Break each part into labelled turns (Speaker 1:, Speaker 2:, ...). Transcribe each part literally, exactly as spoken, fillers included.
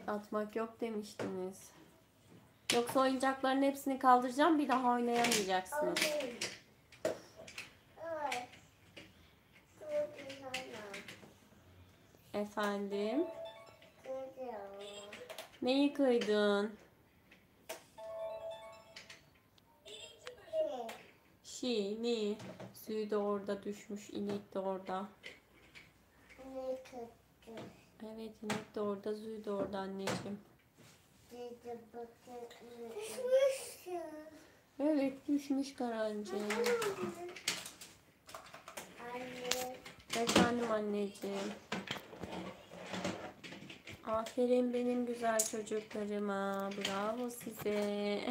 Speaker 1: Atmak yok demiştiniz. Yoksa oyuncakların hepsini kaldıracağım, bir daha oynayamayacaksınız. Efendim? Neyi kıydın? Şi, ni. Suyu da orada düşmüş, inek de orada. Evet, inek de orada, suyu da orada anneciğim.
Speaker 2: Düşmüş ya.
Speaker 1: Evet, düşmüş Karancığım.
Speaker 2: Anne.
Speaker 1: Efendim anneciğim. Aferin benim güzel çocuklarıma. Bravo size.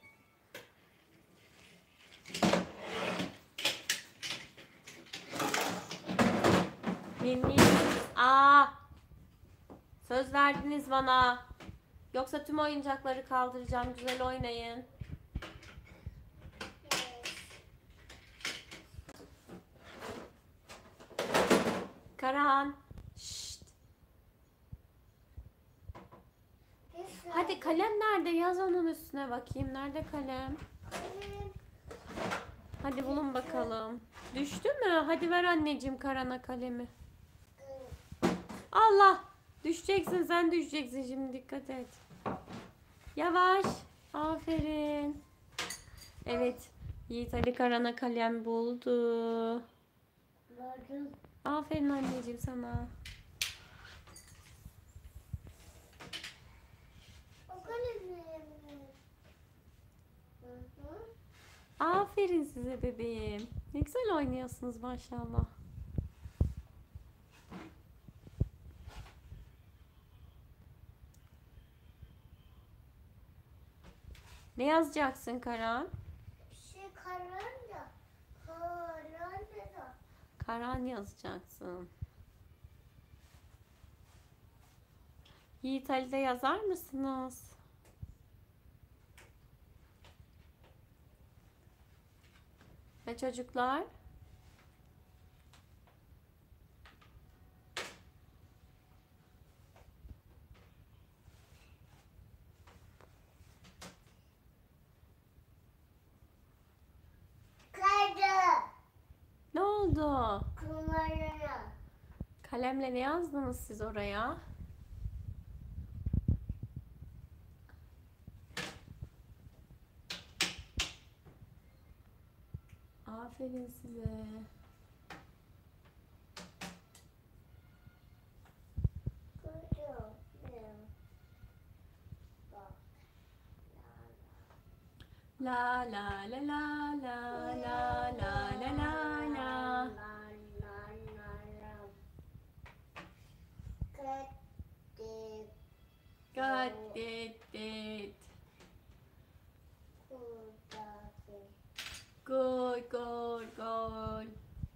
Speaker 1: Minni. Aa! Söz verdiniz bana. Yoksa tüm oyuncakları kaldıracağım. Güzel oynayın. Karan. Şşt. Hadi kalem nerede? Yaz onun üstüne bakayım. Nerede kalem? Hadi bulun bakalım. Düştü mü? Hadi ver anneciğim Karan'a kalemi. Allah! Düşeceksin, sen düşeceksin şimdi, dikkat et. Yavaş. Aferin. Evet. Yiğit Ali Karan'a kalem buldu. Aferin anneciğim sana. Aferin size bebeğim. Ne güzel oynuyorsunuz maşallah. Ne yazacaksın Karan?
Speaker 2: Bir şey karan da. Karan da.
Speaker 1: Karan yazacaksın. Yiğit Ali'de yazar mısınız? Ve çocuklar?
Speaker 2: Kaydı.
Speaker 1: Ne oldu?
Speaker 2: Kumarına.
Speaker 1: Kalemle ne yazdınız siz oraya? Aferin size. La la la la la la la la la la. Got it, it. Good, good, good.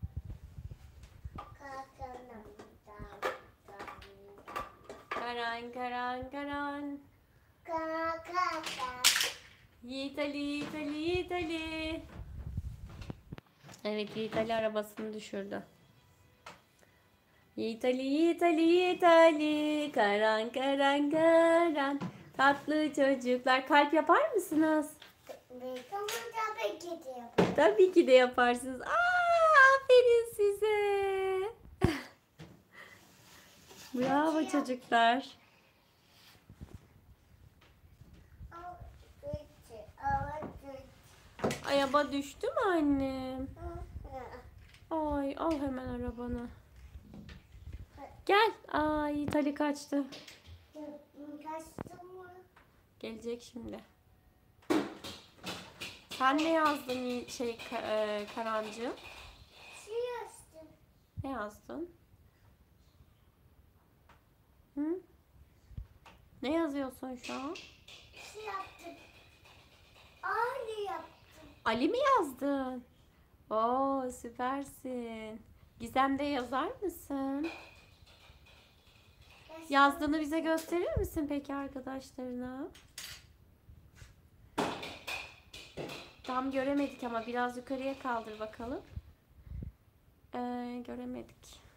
Speaker 1: Karan, Karan, Karan. Yiğit Ali, Yiğit Ali, Yiğit Ali. Evet, Yiğit Ali arabasını düşürdü. Yiğit Ali, Yiğit Ali, Yiğit Ali. Karan, Karan, Karan. Tatlı çocuklar. Kalp yapar mısınız?
Speaker 2: Tabii ki de yaparım.
Speaker 1: Tabii ki de yaparsınız. Aa, aferin size. Bravo çocuklar. Araba düştü mü annem? Ay, al hemen arabanı. Gel. Ay, Yiğit kaçtı.
Speaker 2: Kaçtı mı?
Speaker 1: Gelecek şimdi. Sen ne yazdın Yi- şey Ka- e, Karancığım?
Speaker 2: Şey yazdım.
Speaker 1: Ne yazdın? Hı? Ne yazıyorsun şu an?
Speaker 2: Şey yaptım. Ali yaptım.
Speaker 1: Ali mi yazdın? Oo, süpersin. Gizem'de yazar mısın? Yazdığını bize gösterir misin peki arkadaşlarına? Tam göremedik ama biraz yukarıya kaldır bakalım. Ee, göremedik.